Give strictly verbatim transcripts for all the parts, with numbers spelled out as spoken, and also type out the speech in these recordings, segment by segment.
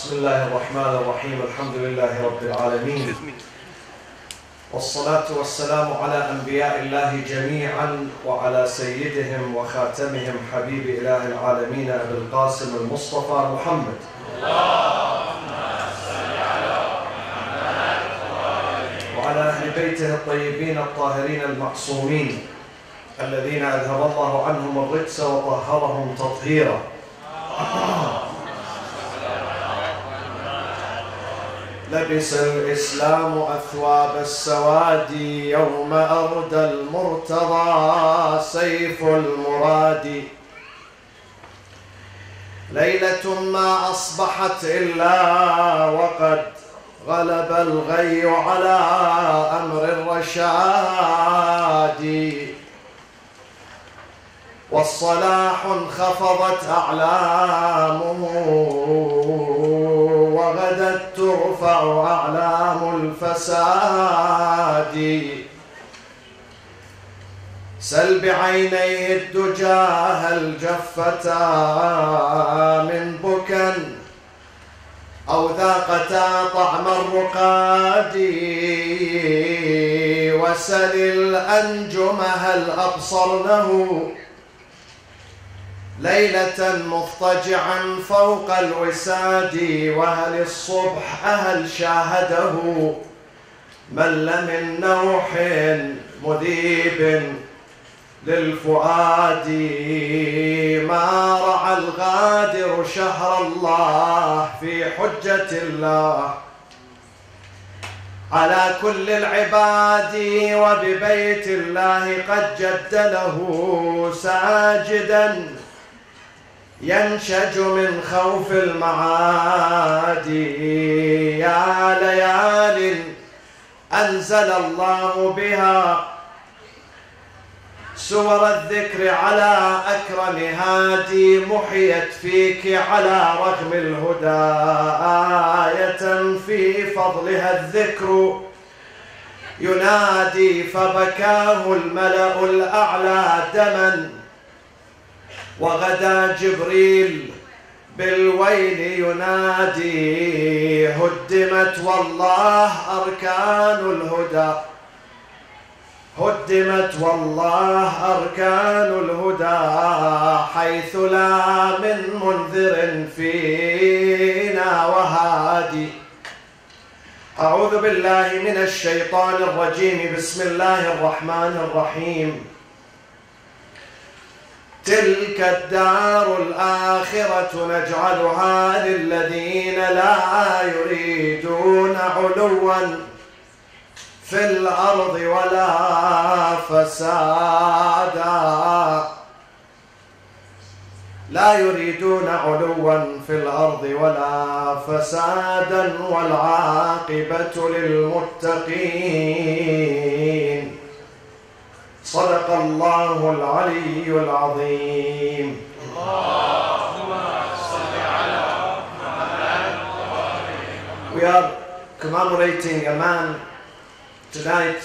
بسم الله الرحمن الرحيم. الحمد لله رب العالمين، والصلاة والسلام على أنبياء الله جميعا وعلى سيدهم وخاتمهم حبيب إله العالمين أبي القاسم المصطفى محمد. اللهم صل على محمد وعلى أهل بيته الطيبين الطاهرين المعصومين الذين أذهب الله عنهم الرجس وطهرهم تطهيرا. لبس الإسلام أثواب السواد يوم أردى المرتضى سيف المراد. ليلة ما أصبحت إلا وقد غلب الغي على أمر الرشاد، والصلاح انخفضت أعلامه وغدت ترفع أعلام الفساد. سل بعينيه الدجى هل جفتا من بكا أو ذاقتا طعم الرقاد، وسل الأنجم هل أبصرنه ليلة مضطجعا فوق الوساد، وهل الصبح هل شاهده مل من نوح مذيب للفؤاد. ما رعى الغادر شهر الله في حجة الله على كل العباد، وببيت الله قد جد له ساجدا ينشج من خوف المعاد. يا ليال أنزل الله بها سور الذكر على أكرم هادي، محيت فيك على رغم الهدى آية في فضلها الذكر ينادي، فبكاه الملأ الأعلى دما وغدا جبريل بالويل ينادي. هدمت والله أركان الهدى، هدمت والله أركان الهدى، حيث لا من منذر فينا وهادي. أعوذ بالله من الشيطان الرجيم. بسم الله الرحمن الرحيم. تلك الدار الآخرة نجعلها للذين لا يريدون علوا في الأرض ولا فسادا، لا يريدون علوا في الأرض ولا فسادا، والعاقبة للمتقين. صدق الله العلي العظيم. اللهم صل على محمد. We are commemorating a man tonight,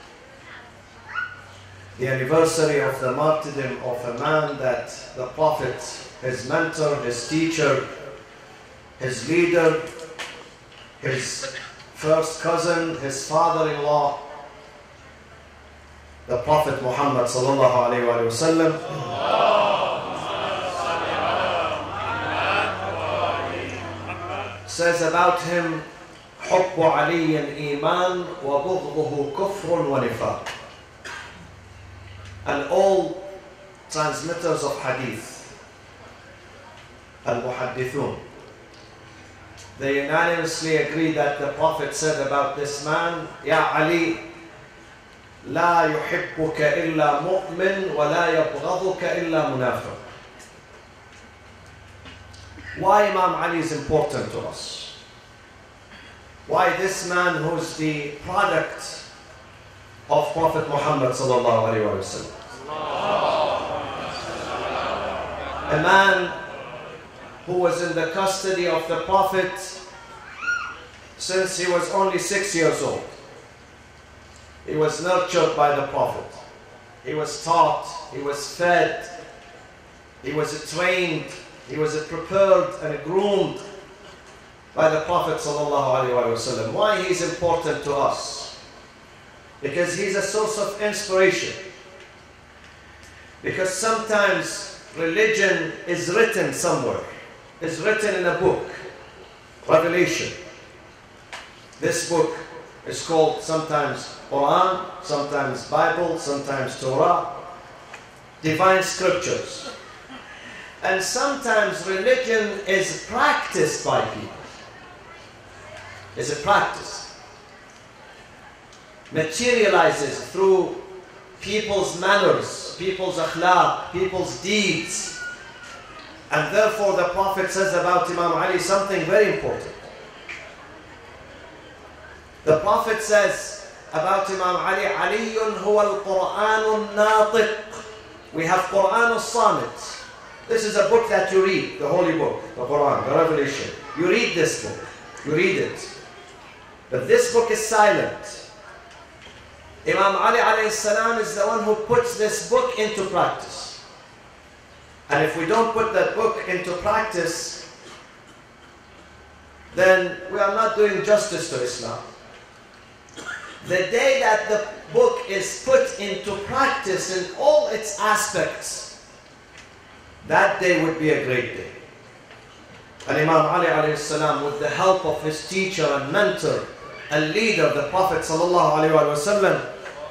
the anniversary of the martyrdom of a man that the Prophet, his mentor, his teacher, his leader, his first cousin, his father-in-law, the Prophet Muhammad sallallahu alayhi wa sallam, says about him, حب علي إيمان وبغضه كفر ونفاق. And all transmitters of hadith, al-muhaddithun, they unanimously agree that the Prophet said about this man, Ya Ali, لا يحبك إلا مؤمن ولا يبغضك إلا منافق. Why Imam Ali is important to us? Why this man who's the product of Prophet Muhammad sallallahu alaihi wasallam, a man who was in the custody of the Prophet since he was only six years old. He was nurtured by the Prophet. He was taught, he was fed, he was trained, he was prepared and groomed by the Prophet ﷺ. Why he's important to us? Because he's a source of inspiration. Because sometimes religion is written somewhere. It's written in a book, Revelation. This book is called sometimes Quran, sometimes Bible, sometimes Torah, divine scriptures. And sometimes religion is practiced by people. It's a practice. Materializes through people's manners, people's akhlaq, people's deeds. And therefore the Prophet says about Imam Ali something very important. The Prophet says about Imam Ali, Aliyun huwa al-Qur'an al-Natiq. We have Quran al-Samit. This is a book that you read, the holy book, the Quran, the Revelation. You read this book, you read it. But this book is silent. Imam Ali alayhi salam is the one who puts this book into practice. And if we don't put that book into practice, then we are not doing justice to Islam. The day that the book is put into practice in all its aspects, that day would be a great day. And Imam Ali alayhi salam, with the help of his teacher and mentor and leader, the Prophet sallallahu alayhi wa sallam,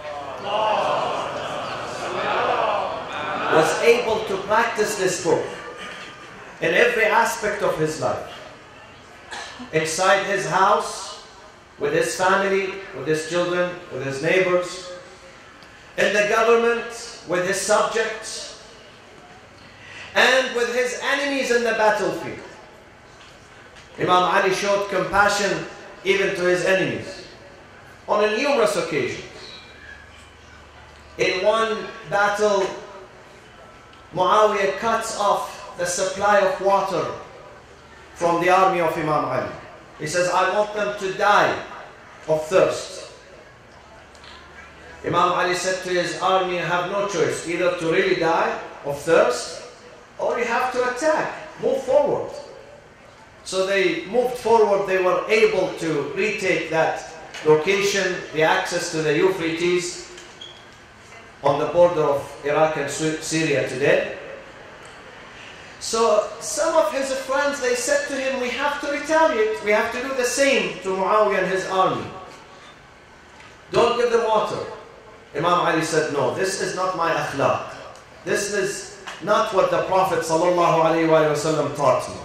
was able to practice this book in every aspect of his life. Inside his house, with his family, with his children, with his neighbors, in the government, with his subjects, and with his enemies in the battlefield. Imam Ali showed compassion even to his enemies on numerous occasions. In one battle, Muawiyah cuts off the supply of water from the army of Imam Ali. He says, I want them to die of thirst. Imam Ali said to his army, you have no choice, either to really die of thirst, or you have to attack, move forward. So they moved forward. They were able to retake that location, the access to the Euphrates, on the border of Iraq and Syria today. So some of his friends, they said to him, we have to retaliate. We have to do the same to Muawiyah and his army. Don't give them water. Imam Ali said, no, this is not my akhlaq. This is not what the Prophet sallallahu alaihi wasallam taught me.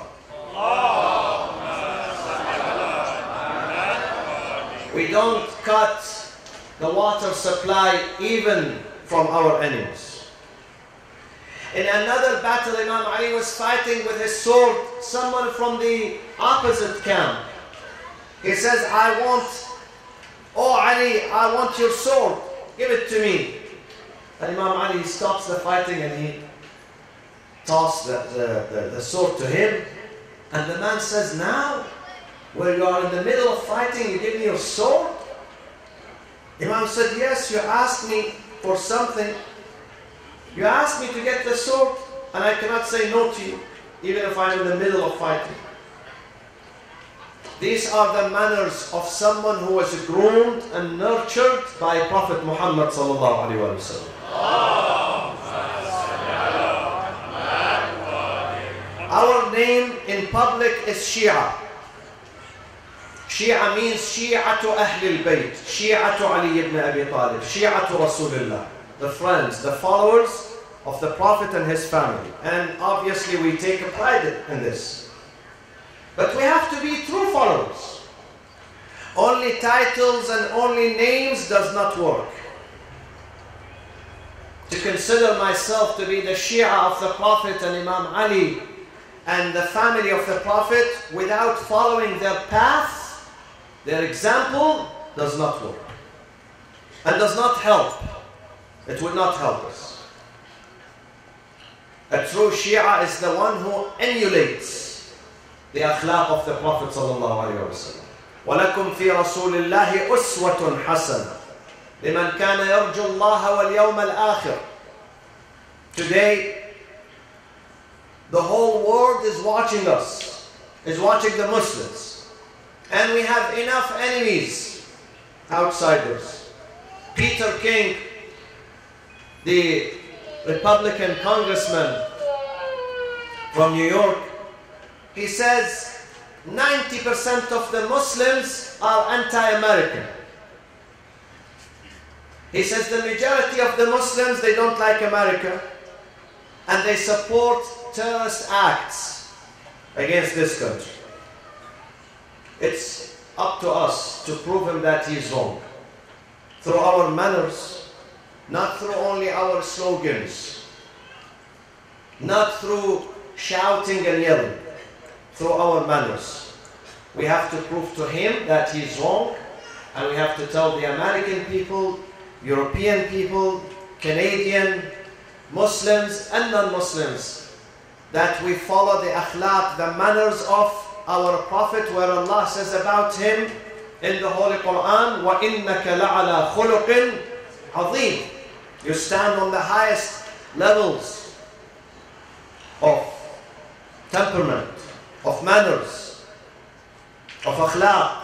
We don't cut the water supply even from our enemies. In another battle, Imam Ali was fighting with his sword someone from the opposite camp. He says, I want, oh Ali, I want your sword, give it to me. And Imam Ali stops the fighting and he tosses the, the, the, the sword to him. And the man says, now, where you are in the middle of fighting, you give me your sword? Imam said, yes, you asked me for something. You asked me to get the sword, and I cannot say no to you, even if I'm in the middle of fighting. These are the manners of someone who was groomed and nurtured by Prophet Muhammad sallallahu alaihi wasallam. Our name in public is Shi'a. Shi'a means Shi'atu Ahl al-Bayt, Shi'atu Ali ibn Abi Talib, Shi'atu Rasulullah, the friends, the followers of the Prophet and his family. And obviously we take a pride in this. But we have to be true followers. Only titles and only names does not work. To consider myself to be the Shi'a of the Prophet and Imam Ali and the family of the Prophet without following their path, their example, does not work. And does not help. It would not help us. A true Shia is the one who emulates the akhlaq of the Prophet sallallahu alaihi wasallam. وَلَكُمْ فِي رَسُولِ اللَّهِ أُسْوَةٌ حَسَنَةٌ لِمَنْ كَانَ يَرْجُو اللَّهَ وَالْيَوْمَ الْآخِرِ. Today, the whole world is watching us, is watching the Muslims. And we have enough enemies, outsiders. Peter King, the Republican congressman from New York, he says ninety percent of the Muslims are anti-American. He says the majority of the Muslims, they don't like America and they support terrorist acts against this country. It's up to us to prove him that he's wrong. Through our manners, not through only our slogans, not through shouting and yelling, through our manners. We have to prove to him that he's wrong, and we have to tell the American people, European people, Canadian, Muslims and non-Muslims that we follow the akhlaq, the manners of our Prophet, where Allah says about him in the Holy Quran, وَإِنَّكَ لَعَلَى خُلُقٍ عَظِيمٍ. You stand on the highest levels of temperament, of manners, of akhlaq.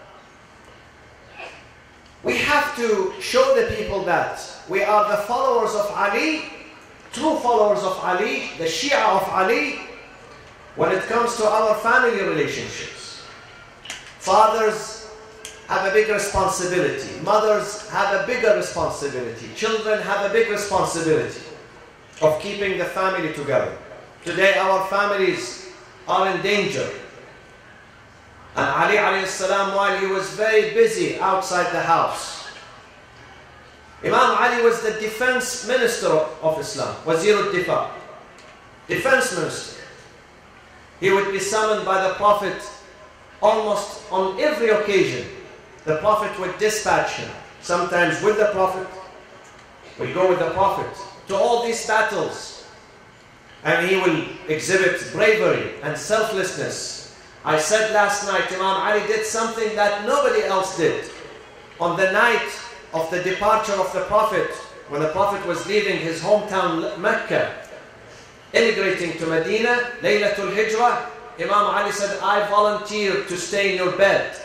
We have to show the people that we are the followers of Ali, true followers of Ali, the Shia of Ali, when it comes to our family relationships. Fathers have a big responsibility. Mothers have a bigger responsibility. Children have a big responsibility of keeping the family together. Today our families are in danger. And Ali alayhi salam, while he was very busy outside the house, Imam Ali was the defense minister of Islam, Wazir al-Difa, defense minister. He would be summoned by the Prophet almost on every occasion. The Prophet would dispatch him, sometimes with the Prophet, would go with the Prophet to all these battles. And he will exhibit bravery and selflessness. I said last night, Imam Ali did something that nobody else did. On the night of the departure of the Prophet, when the Prophet was leaving his hometown Mecca, immigrating to Medina, Laylatul Hijrah, Imam Ali said, I volunteer to stay in your bed.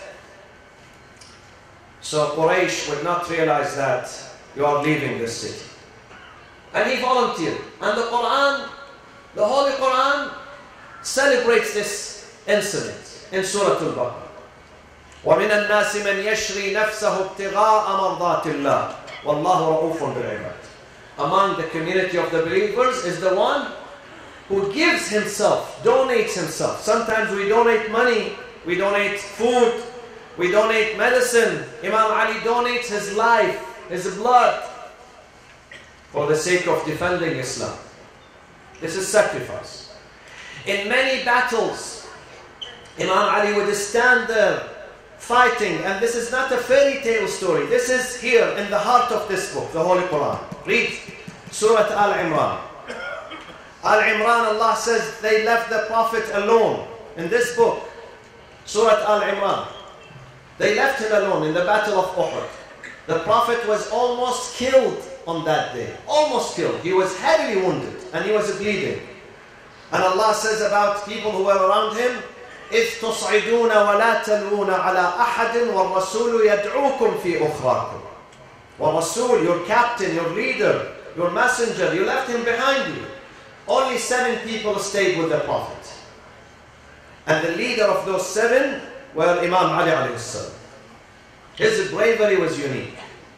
So Quraysh would not realize that you are leaving this city. And he volunteered. And the Quran, the Holy Quran, celebrates this incident in Surah Al-Baqarah. وَمِنَ النَّاسِ مَنْ يَشْرِي نَفْسَهُ ابْتِغَاءَ مَرْضَاتِ اللَّهِ وَاللَّهُ رَءُوفٌ بِالْعِبَادِ. Among the community of the believers is the one who gives himself, donates himself. Sometimes we donate money, we donate food, we donate medicine. Imam Ali donates his life, his blood, for the sake of defending Islam. This is sacrifice. In many battles, Imam Ali would stand there fighting, and this is not a fairy tale story. This is here in the heart of this book, the Holy Quran. Read Surah Al-Imran. Al-Imran, Allah says they left the Prophet alone in this book. Surah Al-Imran. They left him alone in the battle of Uhud. The Prophet was almost killed on that day. Almost killed. He was heavily wounded and he was bleeding. And Allah says about people who were around him, إِذْ تُصْعِدُونَ وَلَا تَلْوُونَ عَلَىٰ أَحَدٍ وَالرَّسُولُ يَدْعُوكُمْ فِي أُخْرَاكُمْ. وَالرَّسُولُ, your captain, your leader, your messenger, you left him behind you. Only seven people stayed with the Prophet. And the leader of those seven were Imam Ali alayhi salam. His bravery was unique.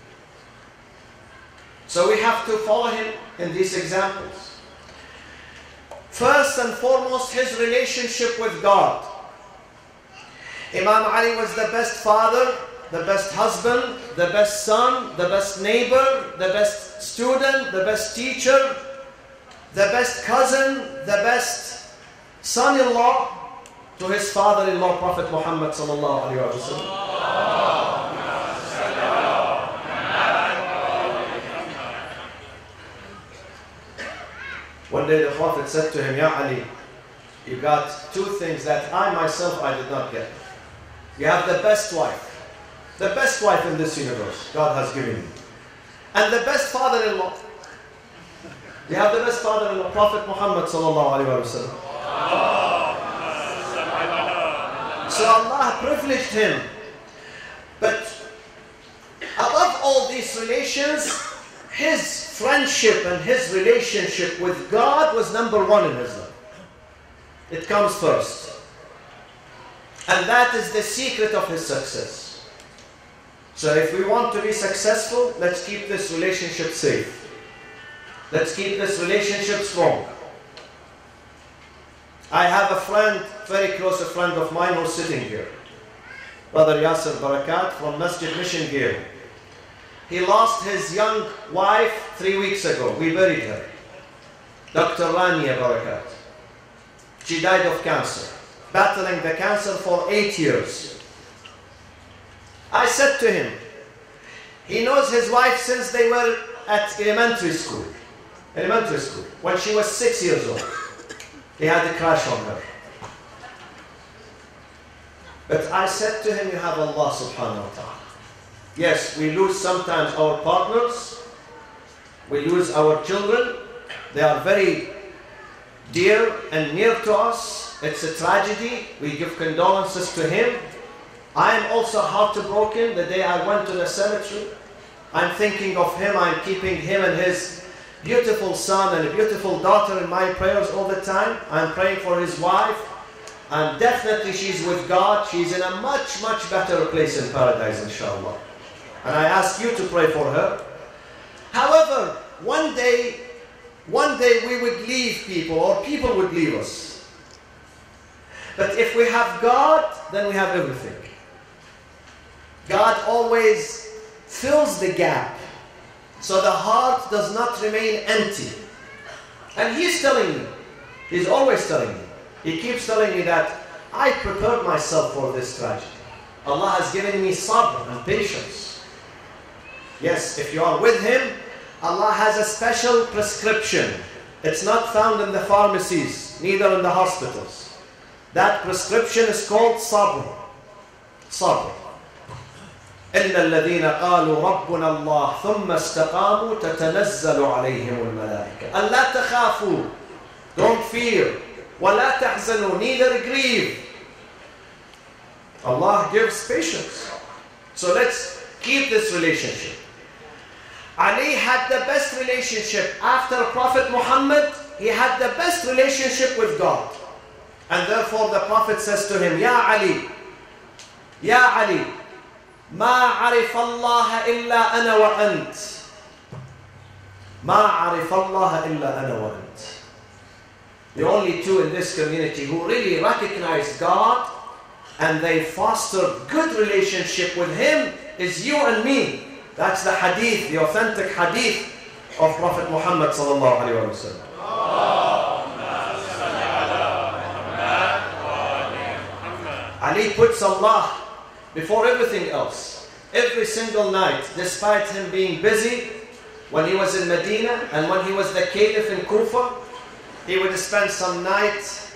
So we have to follow him in these examples. First and foremost, his relationship with God. Imam Ali was the best father, the best husband, the best son, the best neighbor, the best student, the best teacher, the best cousin, the best son-in-law to his father-in-law, Prophet Muhammad sallallahu alaihi wasallam. One day the Prophet said to him, Ya Ali, you got two things that I myself I did not get. You have the best wife. The best wife in this universe God has given you. And the best father-in-law. You have the best father-in-law, Prophet Muhammad sallallahu alaihi wasallam. So Allah privileged him. But above all these relations, his friendship and his relationship with God was number one in his life. It comes first. And that is the secret of his success. So if we want to be successful, let's keep this relationship safe. Let's keep this relationship strong. I have a friend, very close a friend of mine who's sitting here. Brother Yasser Barakat from Masjid Mission Gale. He lost his young wife three weeks ago. We buried her. Doctor Rania Barakat. She died of cancer, battling the cancer for eight years. I said to him, he knows his wife since they were at elementary school. Elementary school. When she was six years old. He had a crush on her. But I said to him, you have Allah subhanahu wa ta'ala. Yes, we lose sometimes our partners. We lose our children. They are very dear and near to us. It's a tragedy. We give condolences to him. I am also heartbroken the day I went to the cemetery. I'm thinking of him. I'm keeping him and his beautiful son and a beautiful daughter in my prayers all the time. I'm praying for his wife. And definitely she's with God. She's in a much, much better place in paradise, inshallah. And I ask you to pray for her. However, one day, one day we would leave people, or people would leave us. But if we have God, then we have everything. God always fills the gap, so the heart does not remain empty. And He's telling me, He's always telling me, He keeps telling me that I prepared myself for this tragedy. Allah has given me sabr and patience. Yes, if you are with Him, Allah has a special prescription. It's not found in the pharmacies, neither in the hospitals. That prescription is called sabr. Sabr. إِنَّ الَّذِينَ قَالُوا رَبُّنَا اللَّهُ ثُمَّ اسْتَقَامُوا تَتَنَزَّلُ عَلَيْهِمُ الْمَلَائِكَةُ أَلَّا تَخَافُوا. Don't fear. وَلَا تَحْزَنُوا. Neither grieve. Allah gives patience. So let's keep this relationship. Ali had the best relationship. After Prophet Muhammad, he had the best relationship with God. And therefore the Prophet says to him, Ya Ali, Ya Ali, ما عرف الله إلا أنا وأنت. ما عرف الله إلا أنا وأنت. The only two in this community who really recognize God and they foster good relationship with Him is you and me. That's the hadith, the authentic hadith of Prophet Muhammad sallallahu alaihi wasallam. Ali puts Allah before everything else. Every single night, despite him being busy, when he was in Medina and when he was the caliph in Kufa, he would spend some nights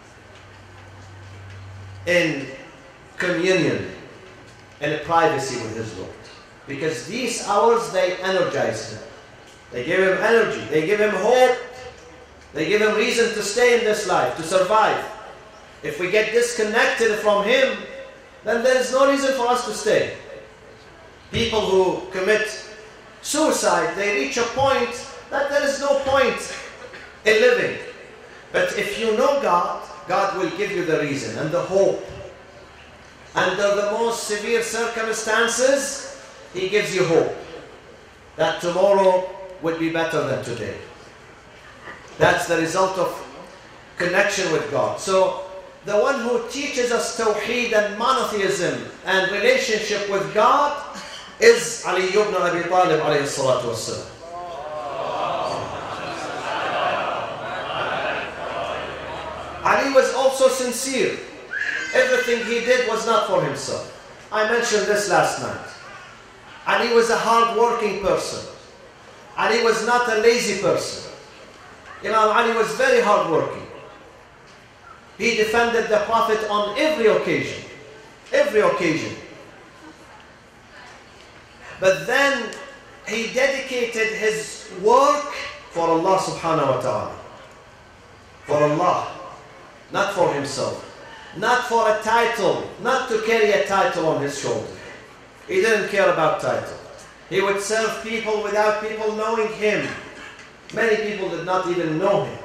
in communion, in privacy with his Lord. Because these hours, they energize him. They give him energy. They give him hope. They give him reason to stay in this life, to survive. If we get disconnected from him, then there is no reason for us to stay. People who commit suicide, they reach a point that there is no point in living. But if you know God, God will give you the reason and the hope. Under the most severe circumstances, He gives you hope that tomorrow will be better than today. That's the result of connection with God. So the one who teaches us Tawheed and monotheism and relationship with God is Ali ibn Abi Talib alayhi salatu wassalam. Ali was also sincere. Everything he did was not for himself. I mentioned this last night. Ali was a hard-working person. Ali was not a lazy person. Imam Ali was very hard-working. He defended the Prophet on every occasion. Every occasion. But then he dedicated his work for Allah subhanahu wa ta'ala. For Allah, not for himself. not for a title, not to carry a title on his shoulder. He didn't care about title. He would serve people without people knowing him. Many people did not even know him.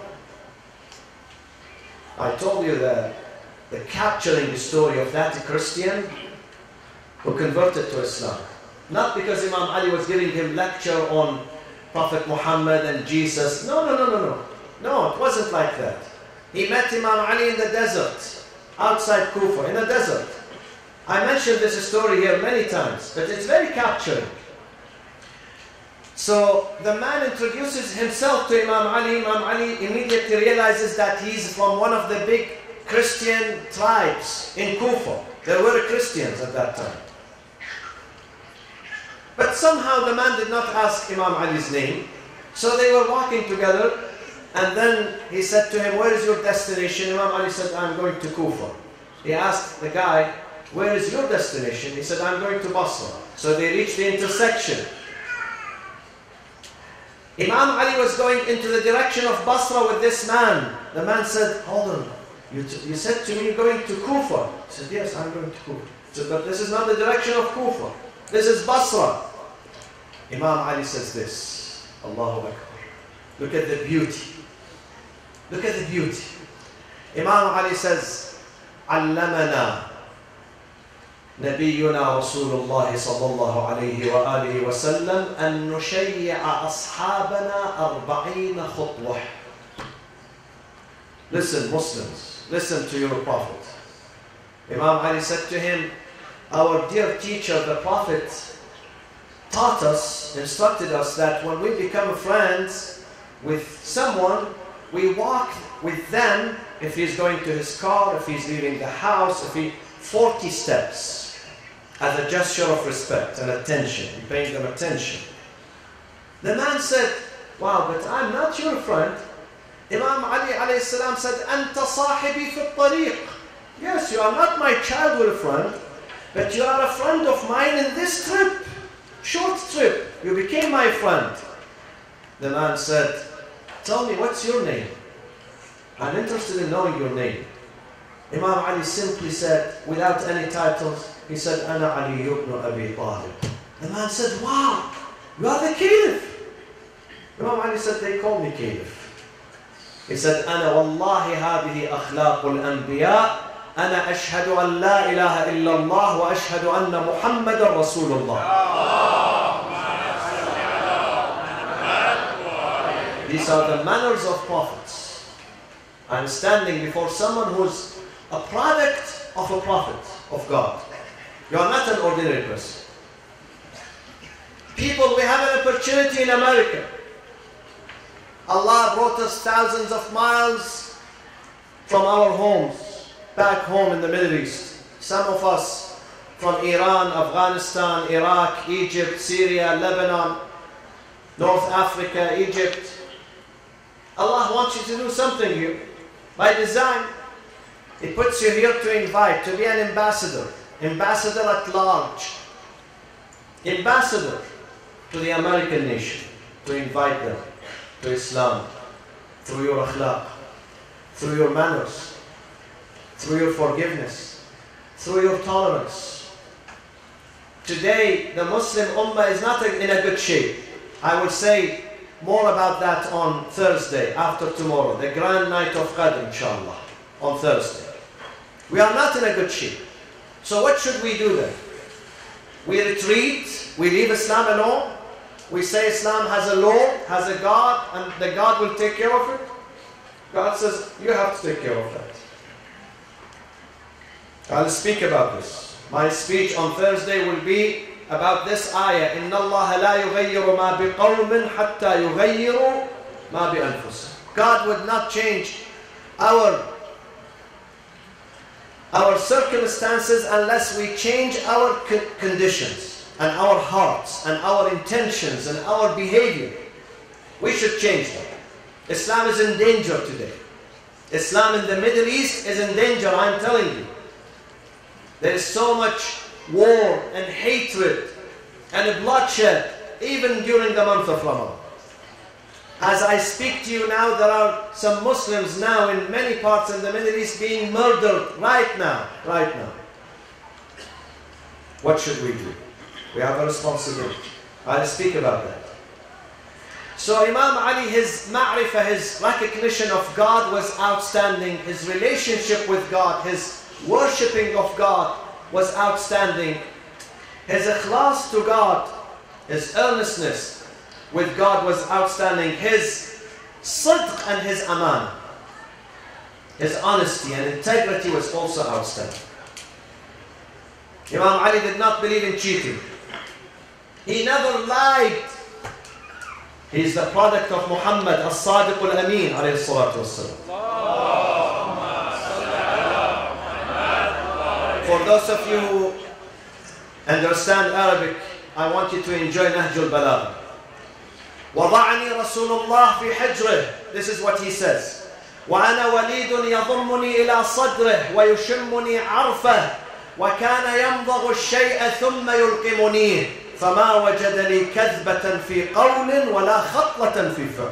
I told you the, the capturing the story of that Christian who converted to Islam. Not because Imam Ali was giving him lecture on Prophet Muhammad and Jesus. No, no, no, no, no. No, it wasn't like that. He met Imam Ali in the desert, outside Kufa, in the desert. I mentioned this story here many times, but it's very capturing. So the man introduces himself to Imam Ali. Imam Ali immediately realizes that he's from one of the big Christian tribes in Kufa. There were Christians at that time. But somehow the man did not ask Imam Ali's name. So they were walking together, and then he said to him, "Where is your destination?" Imam Ali said, "I'm going to Kufa." He asked the guy, "Where is your destination?" He said, "I'm going to Basra." So they reached the intersection. Imam Ali was going into the direction of Basra with this man. The man said, "Hold on, you, you said to me you're going to Kufa." He said, "Yes, I'm going to Kufa." He said, "But this is not the direction of Kufa. This is Basra." Imam Ali says this, Allahu Akbar. Look at the beauty. Look at the beauty. Imam Ali says, "Allamana نبينا رسول الله صلى الله عليه وآله وسلم أن نشيع أصحابنا أربعين خطوة." Listen, Muslims, listen to your Prophet. Imam Ali said to him, our dear teacher, the Prophet, taught us, instructed us that when we become friends with someone, we walk with them, if he's going to his car, if he's leaving the house, if he, forty steps. As a gesture of respect and attention, you're paying them attention. The man said, "Wow, but I'm not your friend." Imam Ali alayhi salam said, "Anta sahibi fi tariq." Yes, you are not my childhood friend, but you are a friend of mine in this trip, short trip. You became my friend. The man said, "Tell me, what's your name? I'm interested in knowing your name." Imam Ali simply said, without any titles, he said, "Ana Ali ibn Abi Talib." The man said, "Wow, you are the Caliph." Imam Ali said, "They call me Caliph." He said, "Ana wallahi hadihi akhlaqul anbiya. Ana ashhadu an la ilaha illallah wa ashhadu anna Muhammadan Rasulullah." These are the manners of prophets. I'm standing before someone who's a product of a prophet of God. You are not an ordinary person. People, we have an opportunity in America. Allah brought us thousands of miles from our homes, back home in the Middle East. Some of us from Iran, Afghanistan, Iraq, Egypt, Syria, Lebanon, North Africa, Egypt. Allah wants you to do something here. By design, He puts you here to invite, to be an ambassador. Ambassador at large. Ambassador to the American nation. To invite them to Islam. Through your akhlaq. Through your manners. Through your forgiveness. Through your tolerance. Today, the Muslim Ummah is not in a good shape. I will say more about that on Thursday, after tomorrow. The grand night of Qadr, inshallah. On Thursday. We are not in a good shape. So what should we do then? We retreat, we leave Islam alone, we say Islam has a Lord, has a God, and the God will take care of it. God says, you have to take care of that. I'll speak about this. My speech on Thursday will be about this ayah. إِنَّ اللَّهَ لَا يُغَيِّرُ مَا بِقَوْمٍ حَتَّى يُغَيِّرُوا مَا بِأَنفُسِهِمْ. God would not change our our circumstances unless we change our conditions and our hearts and our intentions and our behavior. We should change them. Islam is in danger today. Islam in the Middle East is in danger, I'm telling you. There is so much war and hatred and bloodshed even during the month of Ramadan. As I speak to you now, there are some Muslims now in many parts in the Middle East being murdered right now, right now. What should we do? We have a responsibility. I'll speak about that. So Imam Ali, his ma'rifah, his recognition of God was outstanding. His relationship with God, his worshipping of God was outstanding. His ikhlas to God, his earnestness with God was outstanding. His sidq and his aman, his honesty and integrity was also outstanding. Imam Ali did not believe in cheating. He never lied. He is the product of Muhammad al-Sadiq al-Amin alayhi salatu wassalam. For those of you who understand Arabic, I want you to enjoy Nahj al-Balagha. وضعني رسول الله في حجره. This is what he says. وأنا وليد يضمني إلى صدره ويشمني عرفه وكان يمضغ الشيء ثم يلقمنيه فما وجد لي كذبة في قول ولا خطلة في فم.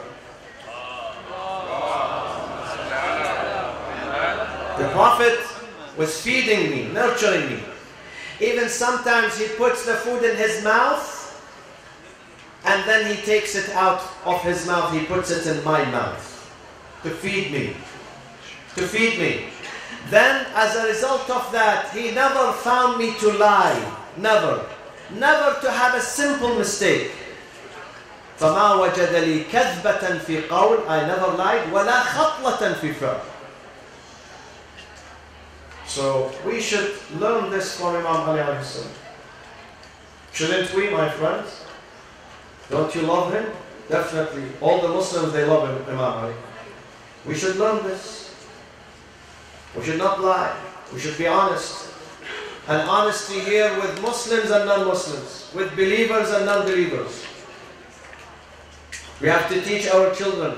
The Prophet was feeding me, nurturing me. Even sometimes he puts the food in his mouth and then he takes it out of his mouth, he puts it in my mouth to feed me, to feed me. Then as a result of that, he never found me to lie, never. Never to have a simple mistake. فما وجد لي كذبة في قول, I never lied, ولا خطلة في فم. So we should learn this from Imam Ali alayhi salam. Shouldn't we, my friends? Don't you love him? Definitely. All the Muslims, they love him, Imam Ali. We should learn this. We should not lie. We should be honest. And honesty here with Muslims and non-Muslims, with believers and non-believers. We have to teach our children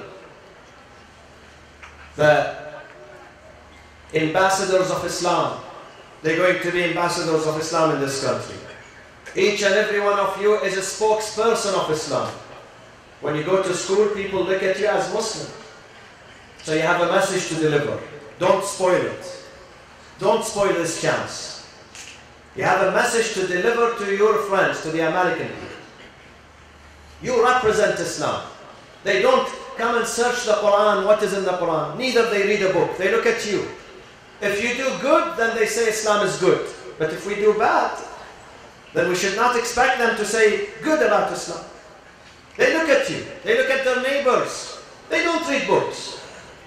the ambassadors of Islam. They're going to be ambassadors of Islam in this country. Each and every one of you is a spokesperson of Islam. When you go to school, people look at you as Muslim. So you have a message to deliver. Don't spoil it. Don't spoil this chance. You have a message to deliver to your friends, to the American people. You represent Islam. They don't come and search the Quran, what is in the Quran. Neither they read a book. They look at you. If you do good, then they say Islam is good. But if we do bad, then we should not expect them to say good about Islam. They look at you. They look at their neighbors. They don't read books.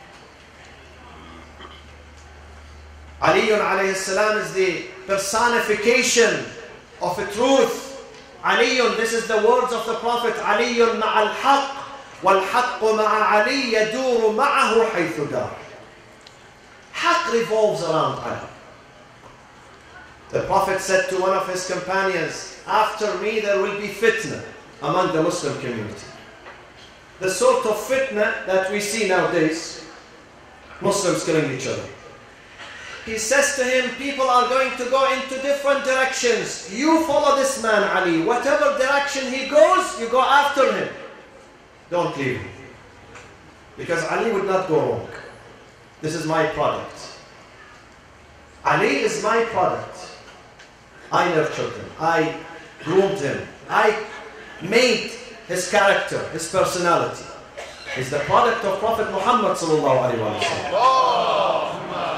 Ali alayhi salam is the personification of a truth. Ali, this is the words of the Prophet. Ali ma'al haqq wal haqq ma'a Ali yaduru ma'ahu haythu dar. Haqq revolves around Ali. The Prophet said to one of his companions, after me there will be fitna among the Muslim community. The sort of fitna that we see nowadays, Muslims killing each other. He says to him, people are going to go into different directions. You follow this man, Ali. Whatever direction he goes, you go after him. Don't leave him. Because Ali would not go wrong. This is my product. Ali is my product. I nurtured him. I groomed him. I made his character, his personality. He's the product of Prophet Muhammad sallallahu alaihi wasallam.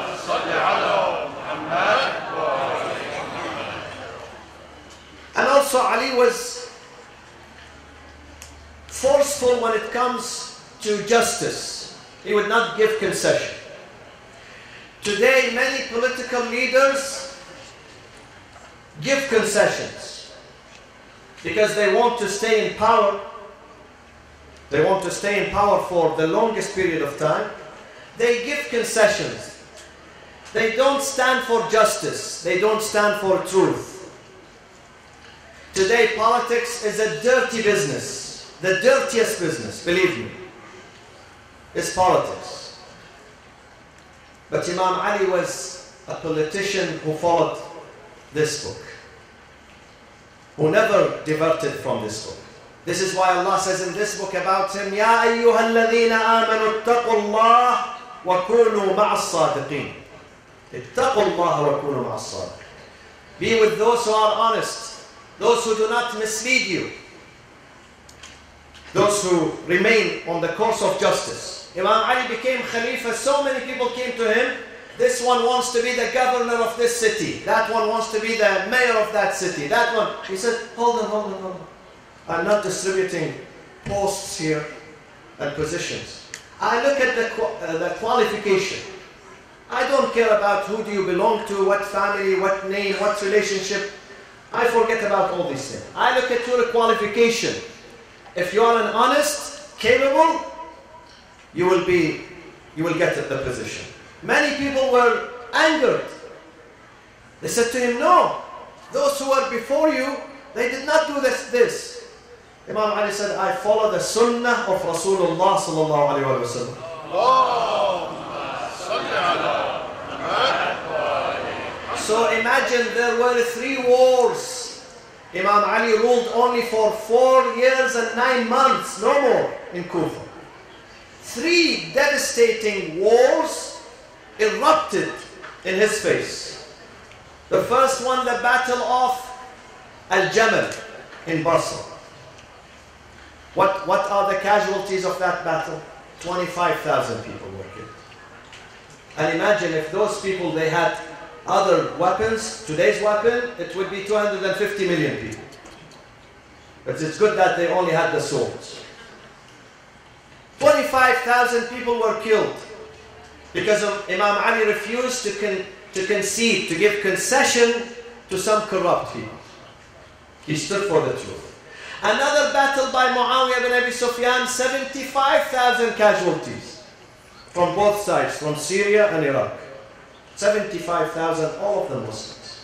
And also Ali was forceful when it comes to justice. He would not give concession. Today many political leaders give concessions because they want to stay in power. They want to stay in power for the longest period of time. They give concessions. They don't stand for justice. They don't stand for truth. Today politics is a dirty business. The dirtiest business, believe me, is politics. But Imam Ali was a politician who followed this book, who never diverted from this book. This is why Allah says in this book about him, يَا أَيُّهَا الَّذِينَ آمَنُوا اتَّقُوا اللَّهَ وَكُونُوا مَعَ الصَّادِقِينَ. اتَّقُوا اللَّهَ وَكُونُوا مَعَ الصَّادِقِينَ. Be with those who are honest, those who do not mislead you, those who remain on the course of justice. Imam Ali became Khalifa, so many people came to him. This one wants to be the governor of this city. That one wants to be the mayor of that city. That one. He said, hold on, hold on, hold on. I'm not distributing posts here and positions. I look at the, uh, the qualification. I don't care about who do you belong to, what family, what name, what relationship. I forget about all these things. I look at your qualification. If you are an honest, capable, you will be, you will get the position. Many people were angered. They said to him, no, those who were before you, they did not do this. this. Imam Ali said, I follow the sunnah of Rasulullah sallallahu alayhi wa sallam. So imagine there were three wars. Imam Ali ruled only for four years and nine months, no more, in Kufa. Three devastating wars erupted in his face. The first one, the battle of Al-Jamal in Basra. What, what are the casualties of that battle? twenty-five thousand people were killed. And imagine if those people, they had other weapons, today's weapon, it would be two hundred fifty million people. But it's good that they only had the swords. twenty-five thousand people were killed because of Imam Ali refused to, con to concede, to give concession to some corrupt people. He stood for the truth. Another battle by Muawiyah bin Abi Sufyan, seventy-five thousand casualties from both sides, from Syria and Iraq. seventy-five thousand, all of them Muslims.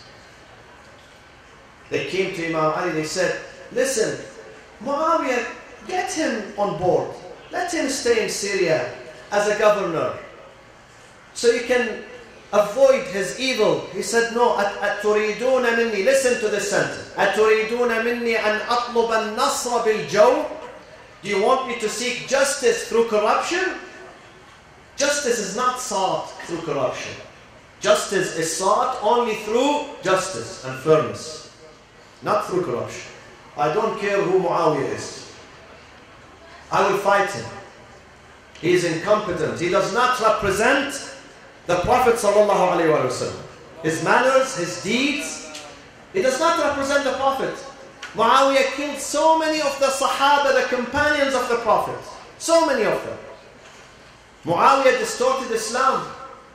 They came to Imam Ali, they said, listen, Muawiyah, get him on board. Let him stay in Syria as a governor, so you can avoid his evil. He said, no, أَتُرِيدُونَ مِنِّي. Listen to this sentence. أَتُرِيدُونَ مِنِّي أَنْ أَطْلُبَ النَّصْرَ بِالْجَوْرِ. Do you want me to seek justice through corruption? Justice is not sought through corruption. Justice is sought only through justice and fairness, not through corruption. I don't care who Muawiyah is. I will fight him. He is incompetent. He does not represent the Prophet sallallahu alaihi wasallam. His manners, his deeds, he does not represent the Prophet. Muawiyah killed so many of the Sahaba, the companions of the Prophet. So many of them. Muawiyah distorted Islam.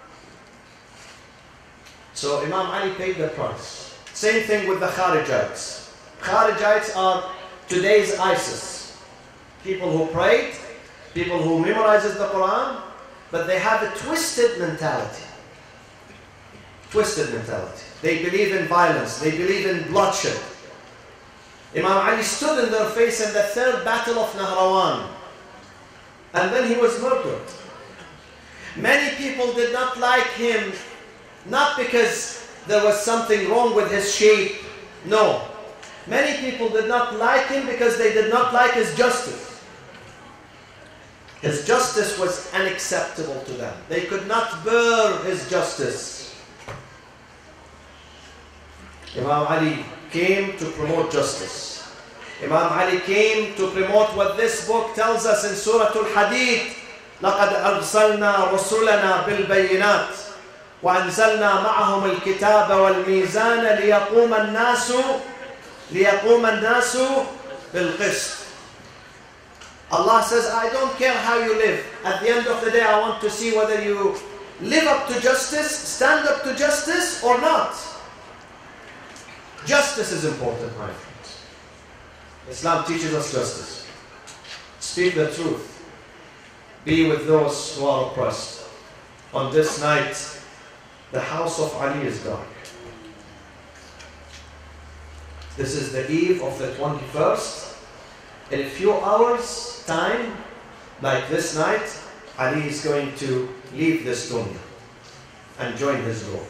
So Imam Ali paid the price. Same thing with the Kharijites. Kharijites are today's ISIS. People who prayed, people who memorizes the Quran, but they have a twisted mentality. Twisted mentality. They believe in violence. They believe in bloodshed. Imam Ali stood in their face in the third battle of Nahrawan. And then he was murdered. Many people did not like him, not because there was something wrong with his shape. No. Many people did not like him because they did not like his justice. His justice was unacceptable to them. They could not bear his justice. Imam Ali came to promote justice. Imam Ali came to promote what this book tells us in Surah Al-Hadid. لَقَدْ أَرْسَلْنَا رُسُلَنَا بِالْبَيِّنَاتِ وَأَنزَلْنَا مَعَهُمُ الْكِتَابَ وَالْمِيزَانَ لِيَقُومَ النَّاسُ لِيَقُومَ النَّاسُ بِالْقِسْطِ. Allah says, I don't care how you live. At the end of the day, I want to see whether you live up to justice, stand up to justice, or not. Justice is important, my friends. Islam teaches us justice. Speak the truth. Be with those who are oppressed. On this night, the house of Ali is dark. This is the eve of the twenty-first. In a few hours' time, like this night, Ali is going to leave this dunya and join his Lord.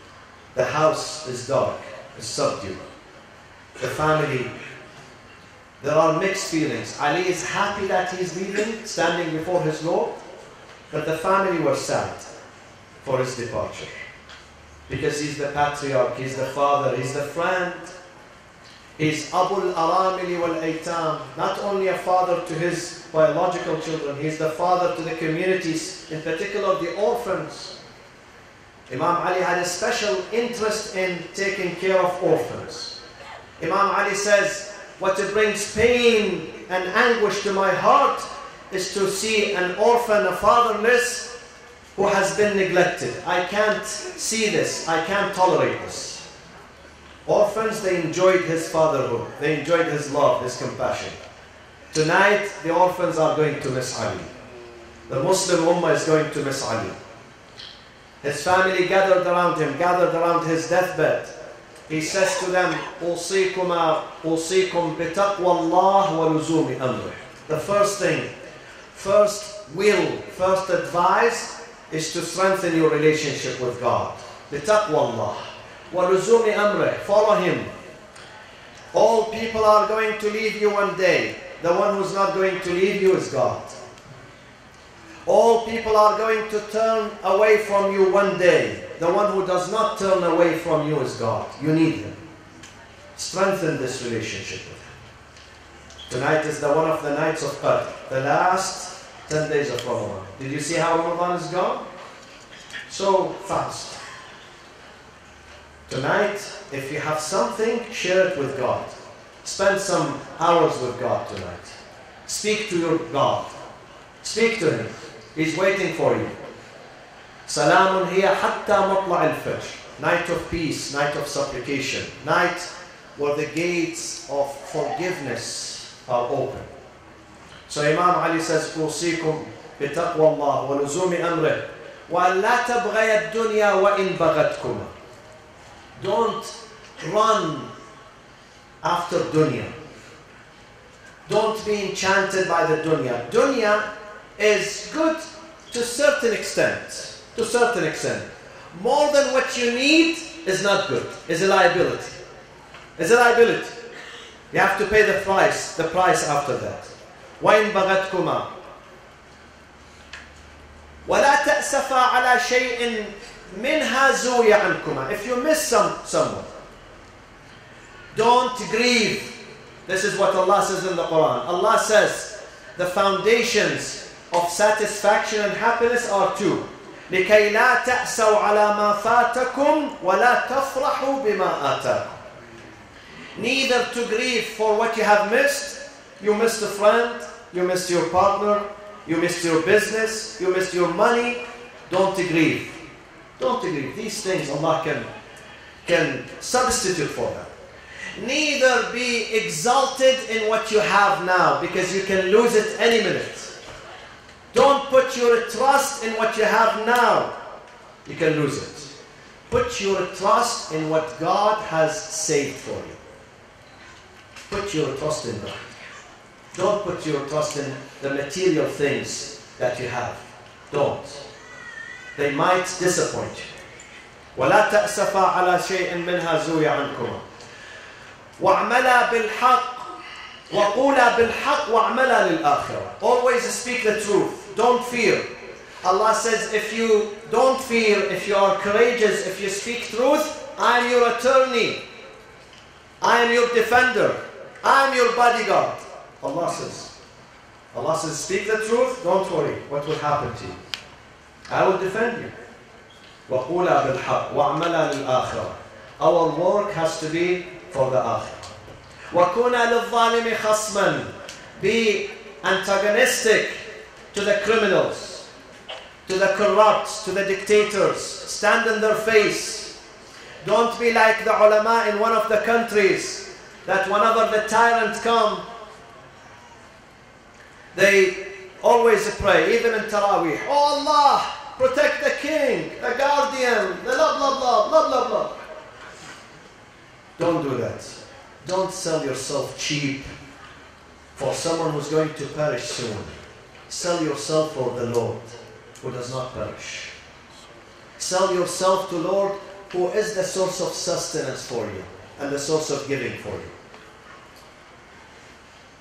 The house is dark, is subdued. The family There are mixed feelings. Ali is happy that he's leaving, standing before his Lord, but the family were sad for his departure. Because he's the patriarch, he's the father, he's the friend. He's Abul Aramili wal Aitam, not only a father to his biological children, he's the father to the communities, in particular the orphans. Imam Ali had a special interest in taking care of orphans. Imam Ali says, what brings pain and anguish to my heart is to see an orphan, a fatherless, who has been neglected. I can't see this, I can't tolerate this. Orphans, they enjoyed his fatherhood, they enjoyed his love, his compassion. Tonight, the orphans are going to miss Ali. The Muslim Ummah is going to miss Ali. His family gathered around him, gathered around his deathbed. He says to them, أوصيكما أوصيكم بتقوى الله ولزوم أمره. The first thing, first will, first advice is to strengthen your relationship with God. بتقوى الله ولزوم أمره. Follow him. All people are going to leave you one day. The one who's not going to leave you is God. All people are going to turn away from you one day. The one who does not turn away from you is God. You need him. Strengthen this relationship with him. Tonight is the one of the nights of Qadr, the last ten days of Ramadan. Did you see how Ramadan is gone? So fast. Tonight, if you have something, share it with God. Spend some hours with God tonight. Speak to your God. Speak to him. He's waiting for you. Salamun hiya hatta matla' al-fajr. Night of peace, night of supplication. Night where the gates of forgiveness are open. So Imam Ali says, أوصيكم بتقوى الله ولزوم أمره وألا تبغي الدنيا وإن بغتكما. Don't run after dunya. Don't be enchanted by the dunya. Dunya is good to a certain extent. To a certain extent. More than what you need is not good. Is a liability. Is a liability. You have to pay the price. The price after that. وَإِن بَغَتْكُمَا وَلَا تَأْسَفَا عَلَى شَيْءٍ مِنْهَا زُويَ عَنْكُمَا. If you miss some, someone, don't grieve. This is what Allah says in the Quran. Allah says the foundations of satisfaction and happiness are two. لِكَيْ لَا تَأْسَوْا عَلَى مَا فَاتَكُمْ وَلَا تَفْرَحُوا بِمَا آتَاكُمْ. Neither to grieve for what you have missed. You missed a friend, you missed your partner, you missed your business, you missed your money. Don't grieve. Don't grieve. These things Allah can, can substitute for them. Neither be exalted in what you have now, because you can lose it any minute. Don't put your trust in what you have now. You can lose it. Put your trust in what God has saved for you. Put your trust in God. Don't put your trust in the material things that you have. Don't. They might disappoint you. وَلَا تَأْسَفَا عَلَى شَيْءٍ مِنْهَا زُويَ عَنْكُمَا وَاعْمَلَا بِالْحَقِّ وَقُولَا بِالْحَقِّ وَاعْمَلَا لِلْآخِرَةِ. Always speak the truth. Don't fear. Allah says, if you don't fear, if you are courageous, if you speak truth, I am your attorney. I am your defender. I am your bodyguard. Allah says. Allah says, speak the truth, don't worry. What will happen to you? I will defend you. وَقُولَا بِالْحَقِّ وَاعْمَلَا لِلْآخِرَةِ. Our work has to be for the akhirah. وَكُونَا لِلظَّالِمِ خَصْمًا. Be antagonistic to the criminals, to the corrupt, to the dictators. Stand in their face. Don't be like the ulama in one of the countries, that whenever the tyrant comes, they always pray, even in Taraweeh, oh Allah, protect the king, the guardian, the blah blah blah, blah blah blah. Don't do that. Don't sell yourself cheap for someone who's going to perish soon. Sell yourself for the Lord who does not perish. Sell yourself to Lord who is the source of sustenance for you and the source of giving for you.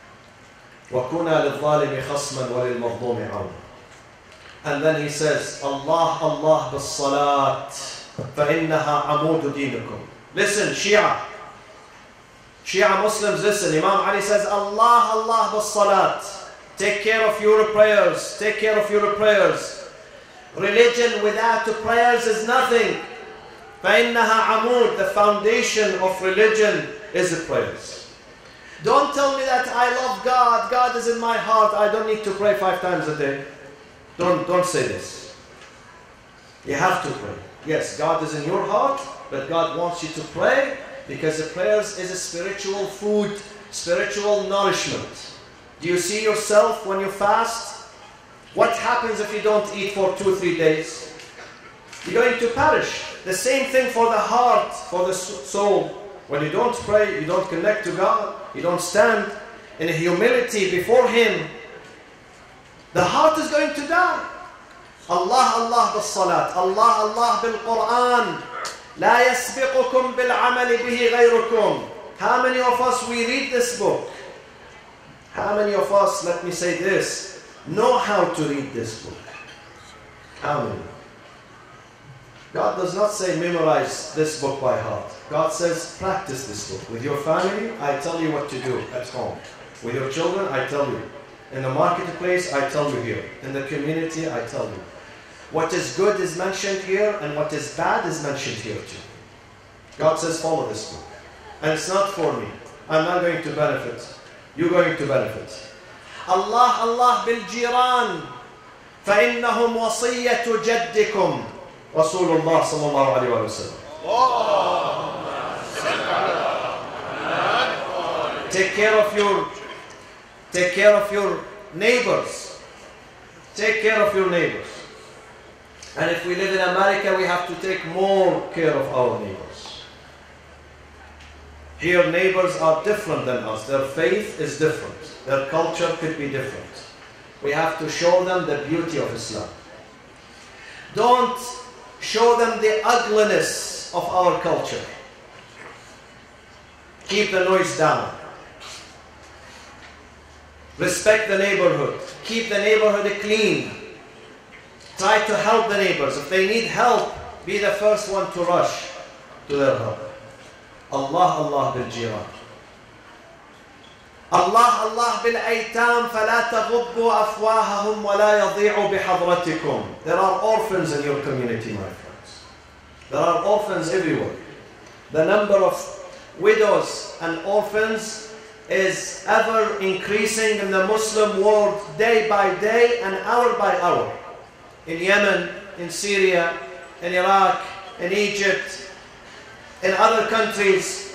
وَكُنَا لِلظَّالِمِ خَصْمًا وَلِلْمَظْلُومِ عَوْنًا. And then he says, Allah, Allah bis-salat, فَإِنَّهَا عَمُودُ دِينِكُمْ. Listen, Shia. Shia Muslims, listen. Imam Ali says, Allah, Allah bis-salat. Take care of your prayers. Take care of your prayers. Religion without prayers is nothing. فَإِنَّهَا عَمُودُ. The foundation of religion is the prayers. Don't tell me that I love God. God is in my heart. I don't need to pray five times a day. Don't, don't say this. You have to pray. Yes, God is in your heart, but God wants you to pray because the prayers is a spiritual food, spiritual nourishment. Do you see yourself when you fast? What happens if you don't eat for two or three days? You're going to perish. The same thing for the heart, for the soul. When you don't pray, you don't connect to God, you don't stand in humility before Him, the heart is going to die. Allah, Allah bis-salat. Allah, Allah bil-Quran. لا يسبقكم بالعمل به غيركم. How many of us we read this book? How many of us, let me say this, know how to read this book? How many? God does not say memorize this book by heart. God says practice this book. With your family, I tell you what to do at home. With your children, I tell you. In the marketplace, I tell you here. In the community, I tell you. What is good is mentioned here, and what is bad is mentioned here too. God says follow this book. And it's not for me. I'm not going to benefit. You're going to benefit. Allah, Allah bil-jiran. فَإِنَّهُمْ وَصِيَّةُ جَدِّكُمْ. Rasulullah sallallahu alayhi wa sallam. Take care of your, take care of your neighbors. Take care of your neighbors. And if we live in America, we have to take more care of our neighbors. Here, neighbors are different than us. Their faith is different. Their culture could be different. We have to show them the beauty of Islam. Don't show them the ugliness of our culture. Keep the noise down. Respect the neighborhood. Keep the neighborhood clean. Try to help the neighbors. If they need help, be the first one to rush to their help. Allah, Allah bil-jiran. Allah, Allah bil-aytam فَلَا تَغُضُّوا أَفْوَاهَهُمْ وَلَا يَضِيعُوا بِحَضْرَتِكُمْ. There are orphans in your community, my friends. There are orphans everywhere. The number of widows and orphans is ever increasing in the Muslim world day by day and hour by hour. In Yemen, in Syria, in Iraq, in Egypt, in other countries.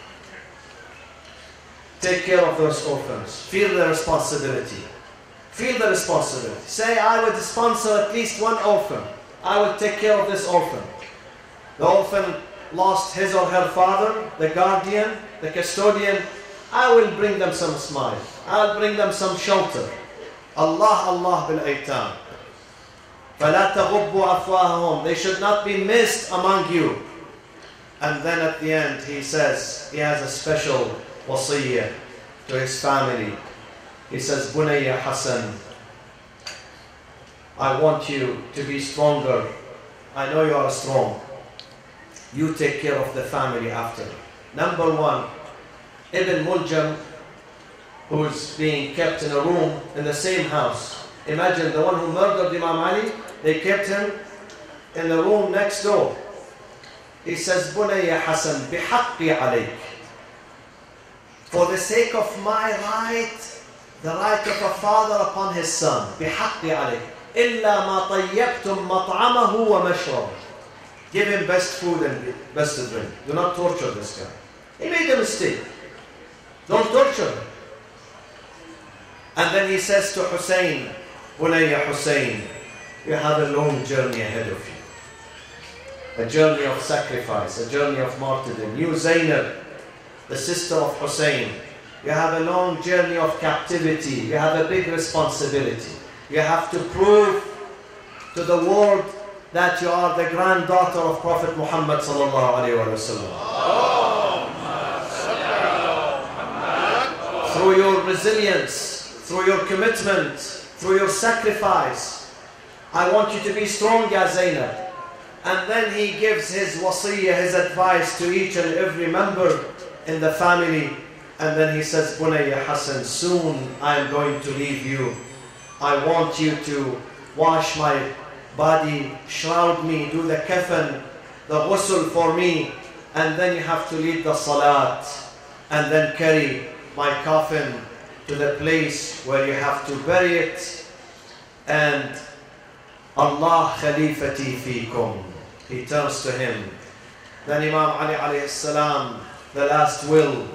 Take care of those orphans. Feel the responsibility. Feel the responsibility. Say, I would sponsor at least one orphan. I will take care of this orphan. The orphan lost his or her father, the guardian, the custodian. I will bring them some smile. I'll bring them some shelter. Allah, Allah bil-aytam. فَلَا تَغُضُّوا أَفْوَاهَهُمْ. They should not be missed among you. And then at the end he says, he has a special wasiyah to his family. He says, Bunayya Hassan, I want you to be stronger. I know you are strong. You take care of the family after. Number one, Ibn Muljam, who's being kept in a room in the same house. Imagine the one who murdered Imam Ali, they kept him in the room next door. He says, Bunayya Hassan, bihaqqi alayk. For the sake of my right, the right of a father upon his son, bihaqqi alayk. Illa ma tayyabtum mat'amahu wa mashrab. Give him best food and best drink. Do not torture this guy. He made a mistake. Don't torture him. And then he says to Hussein, Bunayya Hussein, you have a long journey ahead of you. A journey of sacrifice, a journey of martyrdom. You, Zainab, the sister of Hussein, you have a long journey of captivity. You have a big responsibility. You have to prove to the world that you are the granddaughter of Prophet Muhammad sallallahu alaihi wasallam. Through your resilience, through your commitment, through your sacrifice. I want you to be strong, Ya Zainab. And then he gives his wasiyah, his advice to each and every member in the family. And then he says, Bunayya Hassan, soon I am going to leave you. I want you to wash my body, shroud me, do the kafan, the ghusl for me. And then you have to lead the salat. And then carry my coffin to the place where you have to bury it. And Allah khalifati fikum. He turns to him. Then Imam Ali alayhi salam, the last will,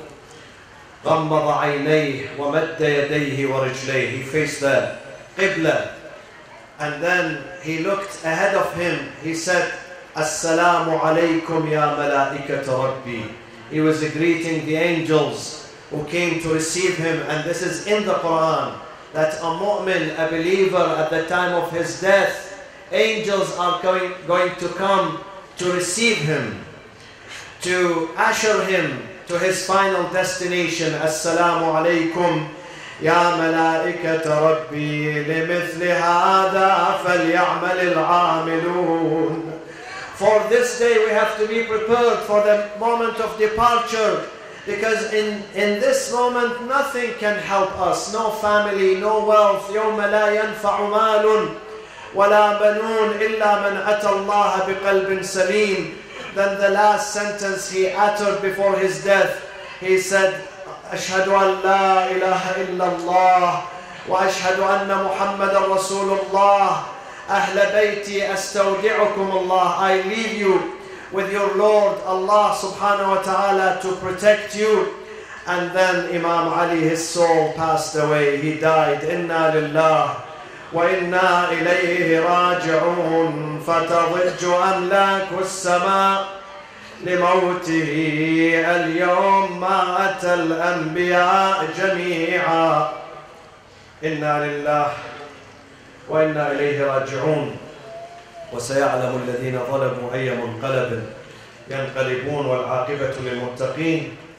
غمض عينيه ومد يديه ورجليه. He faced the Qibla. And then he looked ahead of him. He said, Assalamu alaykum ya malaikata rabbi. He was greeting the angels who came to receive him. And this is in the Quran, that a mu'min, a believer, at the time of his death, angels are going, going to come to receive him, to usher him to his final destination. Assalamu alaykum ya malaikata rabbi limithli hadha falya'mal al-'amilun. For this day we have to be prepared for the moment of departure, because in, in this moment nothing can help us. No family, no wealth. يَوْمَ لَا يَنْفَعُ مَالٌ وَلَا بَنُونَ إِلَّا مَنْ أَتَى اللَّهَ بِقَلْبٍ سَلِيمٍ. Then the last sentence he uttered before his death, he said, أشهد أن لا إله إلا الله وأشهد أن محمد رسول الله أهل بيتي أستودعكم الله. I leave you with your Lord Allah subhanahu wa ta'ala to protect you. And then Imam Ali, his soul passed away. He died. Inna lillah وَإِنَّا إِلَيْهِ رَاجِعُونَ فَتَضِجُّ أَمْلَاكُ السَّمَاءِ لِمَوْتِهِ الْيَوْمَ مَا أَتَى الْأَنْبِيَاءَ جَمِيعًا. إِنَّا لِلَّهِ وَإِنَّا إِلَيْهِ راجعون. وسيعلم الذين ظلموا أي منقلب ينقلبون والعاقبة للمتقين.